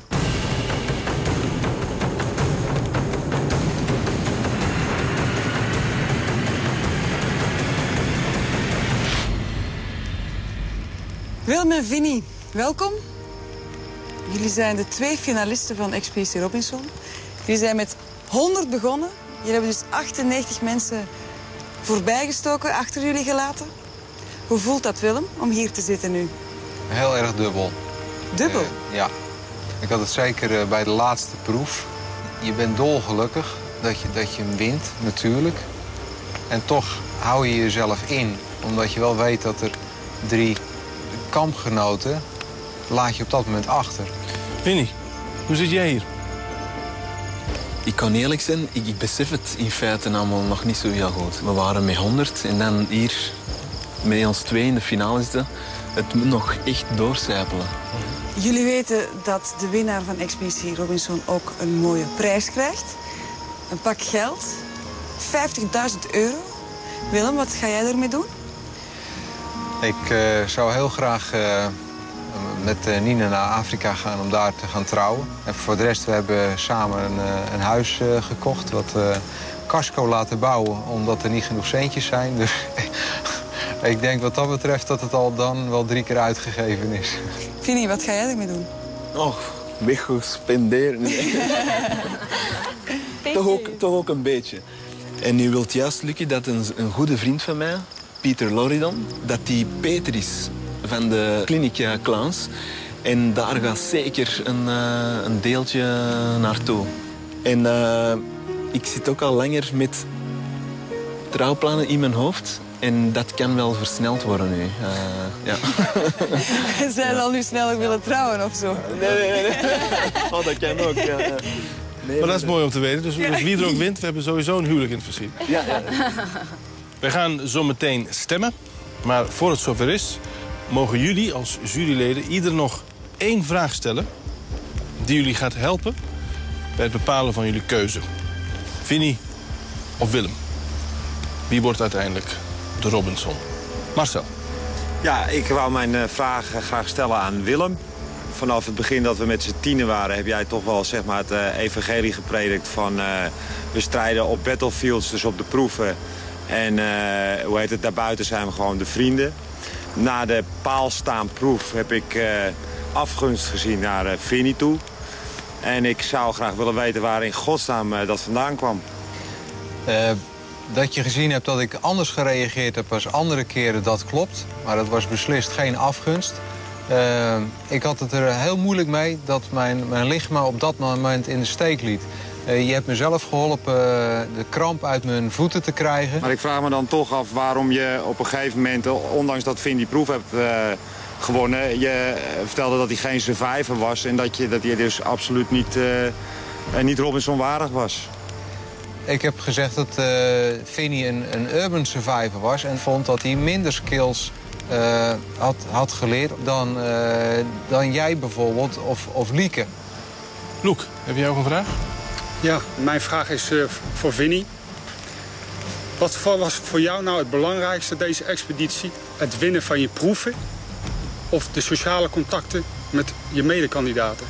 B: Willem en Vinnie, welkom. Jullie zijn de 2 finalisten van Expeditie Robinson. Jullie zijn met 100 begonnen. Jullie hebben dus 98 mensen voorbijgestoken, achter jullie gelaten. Hoe voelt dat, Willem, om hier te zitten nu?
E: Heel erg dubbel.
B: Dubbel?
E: Ja. Ik had het zeker bij de laatste proef. Je bent dolgelukkig dat je hem wint, natuurlijk. En toch hou je jezelf in, omdat je wel weet dat er 3... kampgenoten laat je op dat moment achter.
C: Vinnie, hoe zit jij hier?
H: Ik kan eerlijk zijn, ik besef het in feite allemaal nog niet zo heel goed. We waren met 100 en dan hier met ons 2 in de finale zitten. Het moet nog echt doorcijpelen.
B: Jullie weten dat de winnaar van Expeditie Robinson ook een mooie prijs krijgt. Een pak geld. 50.000 euro. Willem, wat ga jij ermee doen?
E: Ik zou heel graag met Nina naar Afrika gaan om daar te gaan trouwen. En voor de rest, we hebben samen een huis gekocht, wat casco laten bouwen, omdat er niet genoeg centjes zijn. Dus ik denk wat dat betreft dat het al dan wel 3 keer uitgegeven is.
B: Vinnie, wat ga jij ermee doen?
H: Oh, wegspenderen. toch ook een beetje. En nu wilt juist lukken dat een goede vriend van mij, Pieter Loridan, dat die Peter is van de kliniek Clans. En daar gaat zeker een deeltje naartoe. En ik zit ook al langer met trouwplannen in mijn hoofd. En dat kan wel versneld worden nu. Ja.
B: Zijn al nu sneller willen trouwen of zo?
H: Nee. Oh, dat kan ook, ja. Nee,
C: maar dat is mooi om te weten. Dus wie er ook wint, we hebben sowieso een huwelijk in het verschiet.
H: Ja.
C: We gaan zo meteen stemmen. Maar voor het zover is, mogen jullie als juryleden ieder nog 1 vraag stellen die jullie gaat helpen bij het bepalen van jullie keuze. Vinnie of Willem? Wie wordt uiteindelijk de Robinson? Marcel.
G: Ja, ik wou mijn vraag graag stellen aan Willem. Vanaf het begin dat we met z'n 10 waren, heb jij toch wel zeg maar, het evangelie gepredikt van we strijden op battlefields, dus op de proeven. En daarbuiten zijn we gewoon de vrienden. Na de paalstaanproef heb ik afgunst gezien naar Vinnie toe. En ik zou graag willen weten waar in godsnaam dat vandaan kwam.
E: Dat je gezien hebt dat ik anders gereageerd heb als andere keren, dat klopt. Maar dat was beslist geen afgunst. Ik had het er heel moeilijk mee dat mijn lichaam me op dat moment in de steek liet. Je hebt mezelf geholpen de kramp uit mijn voeten te krijgen.
G: Maar ik vraag me dan toch af waarom je op een gegeven moment, ondanks dat Vin die proef hebt gewonnen, je vertelde dat hij geen survivor was en dat hij dus absoluut niet Robinson waardig was.
E: Ik heb gezegd dat Vinnie een urban survivor was en vond dat hij minder skills had geleerd dan jij bijvoorbeeld of Lieke.
C: Loek, heb jij ook een vraag?
J: Ja, mijn vraag is voor Vinnie. Wat was voor jou nou het belangrijkste deze expeditie? Het winnen van je proeven of de sociale contacten met je medekandidaten?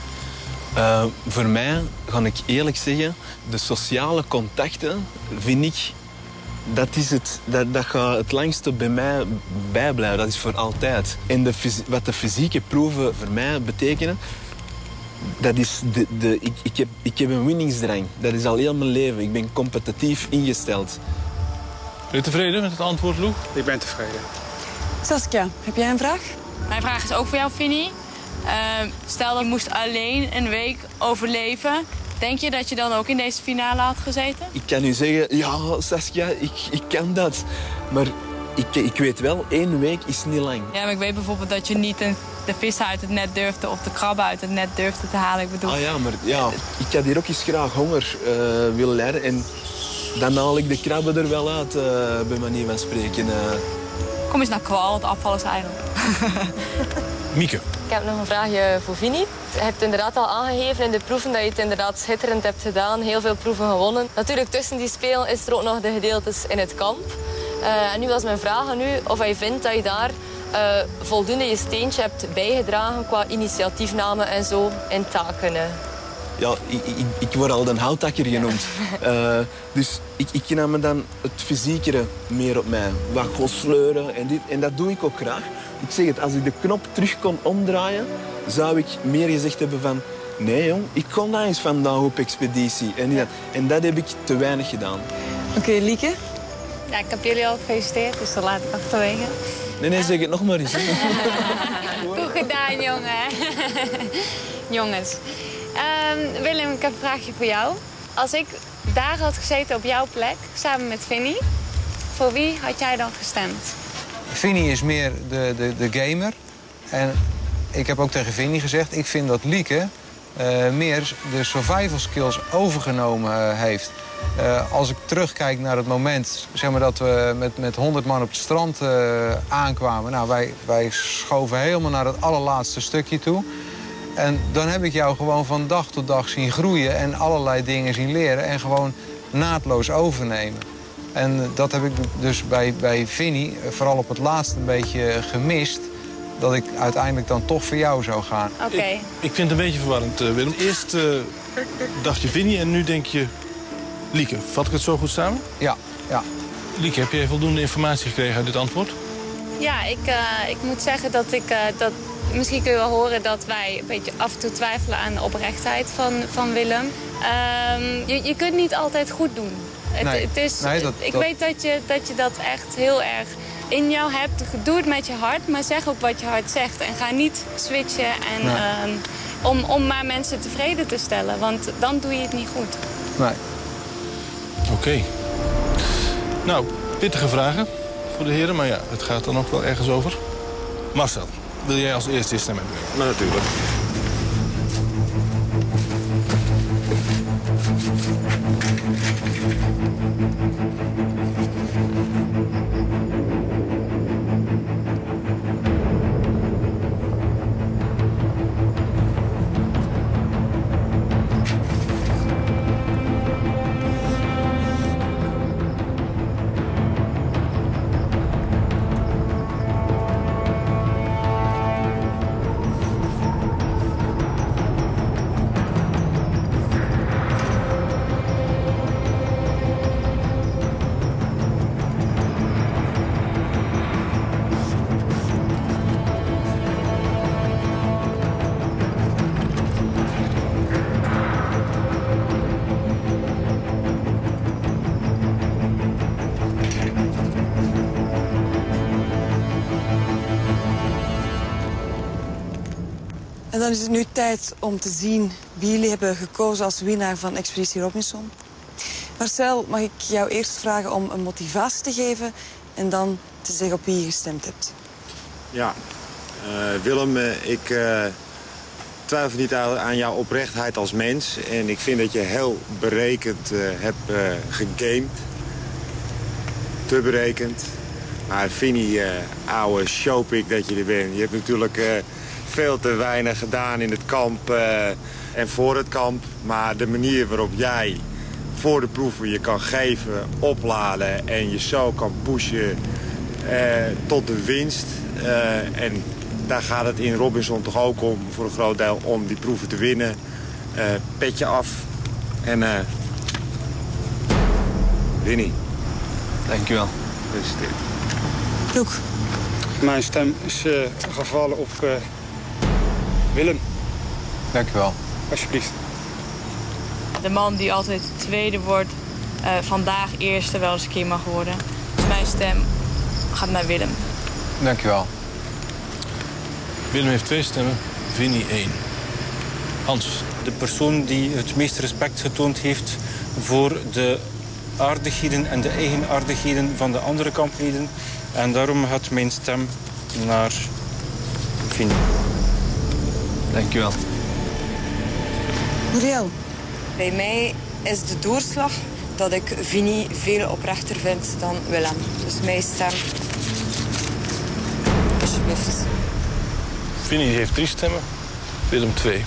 H: Voor mij, ga ik eerlijk zeggen, de sociale contacten vind ik, dat gaat het langste bij mij bijblijven. Dat is voor altijd. En wat de fysieke proeven voor mij betekenen, dat is ik heb een winningsdrang. Dat is al heel mijn leven. Ik ben competitief ingesteld.
C: Ben je tevreden met het antwoord, Loek?
J: Ik ben tevreden.
B: Saskia, heb jij een vraag?
K: Mijn vraag is ook voor jou, Vinnie. Stel dat je moest alleen een week overleven. Denk je dat je dan ook in deze finale had gezeten?
H: Ik kan u zeggen, ja, Saskia, ik kan dat. Maar ik weet wel, 1 week is niet lang.
K: Ja, maar ik weet bijvoorbeeld dat je niet de vis uit het net durfde of de krabben uit het net durfde te halen. Ik bedoel...
H: Ah ja, maar ja, ik had hier ook eens graag honger willen lijden. En dan haal ik de krabben er wel uit, bij manier van spreken.
K: Kom eens naar Kwal, het afvallerseiland.
C: Mieke.
P: Ik heb nog een vraagje voor Vinnie. Je hebt inderdaad al aangegeven in de proeven dat je het inderdaad schitterend hebt gedaan. Heel veel proeven gewonnen. Natuurlijk, tussen die spelen is er ook nog de gedeeltes in het kamp. En nu was mijn vraag aan u of hij vindt dat je daar voldoende je steentje hebt bijgedragen qua initiatiefname en zo in taken.
H: Ja, ik word al de houtakker genoemd. Dus ik nam me dan het fysiekere meer op mij. Wat gaan sleuren en dit. En dat doe ik ook graag. Ik zeg het, als ik de knop terug kon omdraaien, zou ik meer gezegd hebben van... Nee, jong, ik kon daar eens vandaan op expeditie. En dat heb ik te weinig gedaan.
B: Oké, Lieke?
O: Ja, ik heb jullie al gefeliciteerd, dus dat laat ik achterwege.
H: Nee, zeg het nog maar eens.
O: Goed gedaan, jongen. Jongens. Willem, ik heb een vraagje voor jou. Als ik daar had gezeten op jouw plek, samen met Vinnie, voor wie had jij dan gestemd?
E: Vinnie is meer de gamer. En ik heb ook tegen Vinnie gezegd, ik vind dat Lieke meer de survival skills overgenomen heeft. Als ik terugkijk naar het moment, zeg maar, dat we met 100 man op het strand aankwamen. Nou, wij schoven helemaal naar het allerlaatste stukje toe. En dan heb ik jou gewoon van dag tot dag zien groeien en allerlei dingen zien leren en gewoon naadloos overnemen. En dat heb ik dus bij Vinnie, vooral op het laatst, een beetje gemist. Dat ik uiteindelijk dan toch voor jou zou gaan.
O: Oké.
C: Ik vind het een beetje verwarrend, Willem. Eerst dacht je Vinnie en nu denk je Lieke. Vat ik het zo goed samen?
E: Ja.
C: Lieke, heb jij voldoende informatie gekregen uit dit antwoord?
O: Ja, ik moet zeggen dat ik... Misschien kun je wel horen dat wij een beetje af en toe twijfelen aan de oprechtheid van Willem. Je kunt niet altijd goed doen. Ik weet dat je dat echt heel erg in jou hebt. Doe het met je hart, maar zeg ook wat je hart zegt. En ga niet switchen om maar mensen tevreden te stellen. Want dan doe je het niet goed.
E: Nee.
C: Oké. Nou, pittige vragen voor de heren. Maar ja, het gaat dan ook wel ergens over. Marcel, wil jij als eerste stem hebben?
G: Maar natuurlijk.
B: En dan is het nu tijd om te zien wie jullie hebben gekozen als winnaar van Expeditie Robinson. Marcel, mag ik jou eerst vragen om een motivatie te geven en dan te zeggen op wie je gestemd hebt?
G: Ja, Willem, ik twijfel niet aan jouw oprechtheid als mens. En ik vind dat je heel berekend hebt gegamed. Te berekend. Maar Vinnie, oude showpik dat je er bent. Je hebt natuurlijk veel te weinig gedaan in het kamp en voor het kamp. Maar de manier waarop jij voor de proeven je kan geven, opladen en je zo kan pushen tot de winst. En daar gaat het in Robinson toch ook om, voor een groot deel, om die proeven te winnen. Petje af en Winnie.
H: Dankjewel.
G: Gefeliciteerd.
B: Loek.
J: Mijn stem is gevallen op Willem.
E: Dankjewel.
J: Alsjeblieft.
K: De man die altijd tweede wordt, vandaag eerste wel eens een keer mag worden. Dus mijn stem gaat naar Willem.
E: Dankjewel.
C: Willem heeft 2 stemmen, Vinnie 1. Hans.
Q: De persoon die het meeste respect getoond heeft voor de aardigheden en de eigenaardigheden van de andere kampleden. En daarom gaat mijn stem naar Vinnie.
H: Dankjewel.
B: Muriel.
I: Bij mij is de doorslag dat ik Vinnie veel oprechter vind dan Willem. Dus mijn stem. Alsjeblieft.
C: Vinnie heeft 3 stemmen, Willem 2.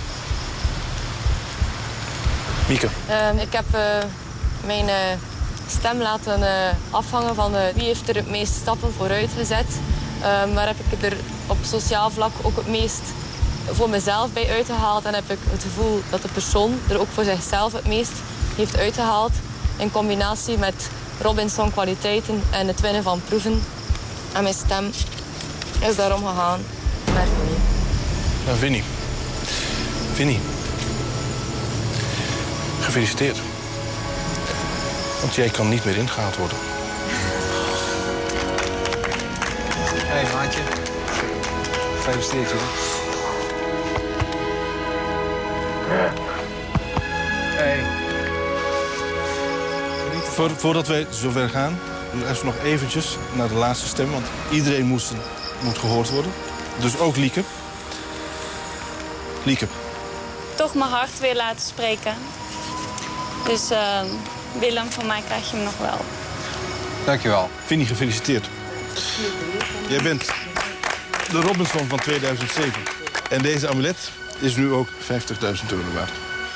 C: Mieke.
P: Ik heb mijn stem laten afhangen van wie heeft er het meest stappen vooruit gezet. Waar heb ik er op sociaal vlak ook het meest voor mezelf bij uitgehaald. En heb ik het gevoel dat de persoon er ook voor zichzelf het meest heeft uitgehaald. In combinatie met Robinson kwaliteiten en het winnen van proeven. En mijn stem is daarom gegaan naar Vinnie.
C: Nou, Vinnie. Vinnie. Gefeliciteerd. Want jij kan niet meer ingehaald worden.
E: Hé, maatje. Gefeliciteerd, jongen. Hey.
C: Voordat wij zover gaan, even nog eventjes naar de laatste stem. Want iedereen moet gehoord worden. Dus ook Lieke. Lieke.
F: Toch mijn hart weer laten spreken. Dus Willem, van mij krijg je hem nog wel.
E: Dankjewel.
C: Vinnie, gefeliciteerd. Jij bent de Robinson van 2007. En deze amulet is nu ook €50.000 waard.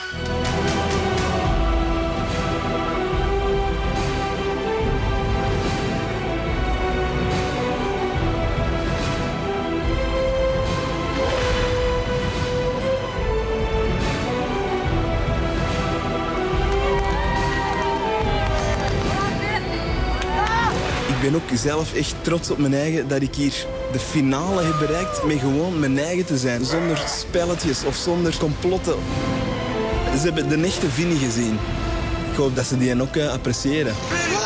H: Ik ben ook zelf echt trots op mijn eigen dat ik hier de finale heb bereikt met gewoon mijn eigen te zijn. Zonder spelletjes of zonder complotten. Ze hebben de echte Vinnie gezien. Ik hoop dat ze die ook appreciëren.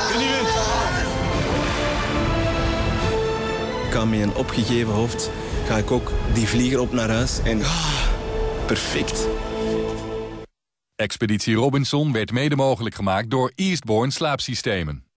H: Ik ga met een opgegeven hoofd ga ik ook die vlieger op naar huis en perfect.
A: Expeditie Robinson werd mede mogelijk gemaakt door Eastbourne Slaapsystemen.